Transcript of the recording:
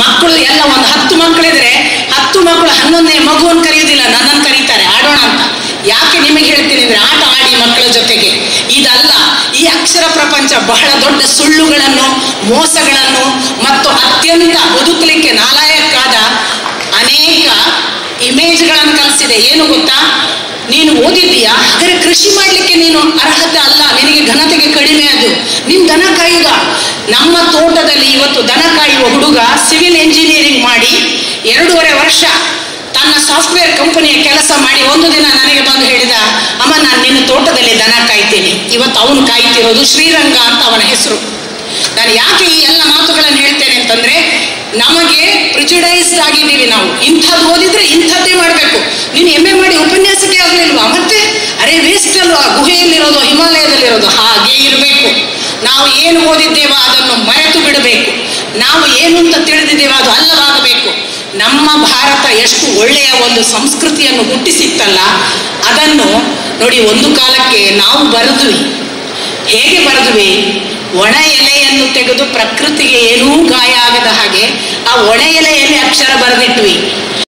ಮಕ್ಕಳು ಎಲ್ಲ ಒಂದು 10 ಮಕ್ಕಳಿದ್ರೆ 10 ಮಕ್ಕಳು 11ನೇ ಮಗುವನ್ನು ಕರೆಯುವುದಿಲ್ಲ, ನನ್ನನ್ನು ಕರೀತಾರೆ ಆಡೋಣ ಅಂತ. ಯಾಕೆ ನಿಮಗೆ ಹೇಳ್ತೀನಿ ಅಂದ್ರೆ, ಆಟ ಆಡಿ ಮಕ್ಕಳ ಜೊತೆಗೆ. ಇದಲ್ಲ, ಈ ಅಕ್ಷರ ಪ್ರಪಂಚ ಬಹಳ ದೊಡ್ಡ ಸುಳ್ಳುಗಳನ್ನು, ಮೋಸಗಳನ್ನು ಮತ್ತು ಅತ್ಯಂತ ಬದುಕಲಿಕ್ಕೆ ನಾಲಾಯಕ್ಕಾದ ಅನೇಕ ಇಮೇಜ್ಗಳನ್ನು ಕಲಿಸಿದೆ. ಏನು ಗೊತ್ತಾ, ನೀನು ಓದಿದ್ದೀಯಾ, ಹಾಗಾದ್ರೆ ಕೃಷಿ ಮಾಡಲಿಕ್ಕೆ ನೀನು ಅರ್ಹತೆ ಅಲ್ಲ, ನಿನಗೆ ಘನತೆಗೆ ಕಡಿಮೆ. ಅದು ನೀನು ದನ ಕಾಯುಗ. ನಮ್ಮ ತೋಟದಲ್ಲಿ ಇವತ್ತು ದನ ಕಾಯುವ ಹುಡುಗ ಸಿವಿಲ್ ಇಂಜಿನಿಯರಿಂಗ್ ಮಾಡಿ 2.5 ವರ್ಷ ತನ್ನ ಸಾಫ್ಟ್ವೇರ್ ಕಂಪನಿಯ ಕೆಲಸ ಮಾಡಿ ಒಂದು ದಿನ ನನಗೆ ಬಂದು ಹೇಳಿದ, ಅಮ್ಮ ನಾನು ನಿನ್ನ ತೋಟದಲ್ಲಿ ದನ ಕಾಯ್ತೀನಿ. ಇವತ್ತು ಅವನು ಕಾಯ್ತಿರೋದು ಶ್ರೀರಂಗ ಅಂತ ಅವನ ಹೆಸರು. ನಾನು ಯಾಕೆ ಈ ಎಲ್ಲ ಮಾತುಗಳನ್ನು ಹೇಳ್ತೇನೆ ಅಂತಂದ್ರೆ, ನಮಗೆ ಪ್ರಿಜುಡೈಸ್ಡ್ ಆಗಿದ್ದೀವಿ ನಾವು. ಇಂಥದ್ದು ಓದಿದ್ರೆ ಇಂಥದ್ದೇ ಮಾಡಬೇಕು. ನೀನು MA ಮಾಡಿ ಉಪನ್ಯಾಸಕ್ಕೆ ಆಗಲಿಲ್ವಾ, ಮತ್ತೆ ಅರೆ ವೇಸ್ಟ್ ಅಲ್ವಾ, ಗುಹೆಯಲ್ಲಿರೋದು ಹಿಮಾಲಯದಲ್ಲಿರೋದು. ಹಾಗೆ ಇರಬೇಕು. ನಾವು ಏನು ಓದಿದ್ದೇವೋ ಅದನ್ನು ಮರೆತು ಬಿಡಬೇಕು. ನಾವು ಏನು ಅಂತ ತಿಳಿದಿದ್ದೇವೋ ಅದು ಅಲ್ಲವಾಗಬೇಕು. ನಮ್ಮ ಭಾರತ ಎಷ್ಟು ಒಳ್ಳೆಯ ಒಂದು ಸಂಸ್ಕೃತಿಯನ್ನು ಹುಟ್ಟಿಸಿತ್ತಲ್ಲ, ಅದನ್ನು ನೋಡಿ. ಒಂದು ಕಾಲಕ್ಕೆ ನಾವು ಬರೆದ್ವಿ. ಹೇಗೆ ಬರೆದ್ವಿ? ಒಣ ಎಲೆಯನ್ನು ತೆಗೆದು ಪ್ರಕೃತಿಗೆ ಏನೂ ಗಾಯ ಆಗದ ಹಾಗೆ ಆ ಒಣ ಎಲೆಯಲ್ಲಿ ಅಕ್ಷರ ಬರೆದಿಟ್ವಿ.